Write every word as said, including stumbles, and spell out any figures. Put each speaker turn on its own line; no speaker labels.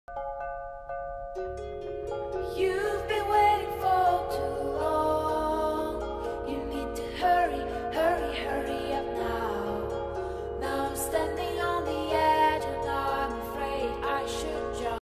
You've been waiting for too long. You need to hurry, hurry, hurry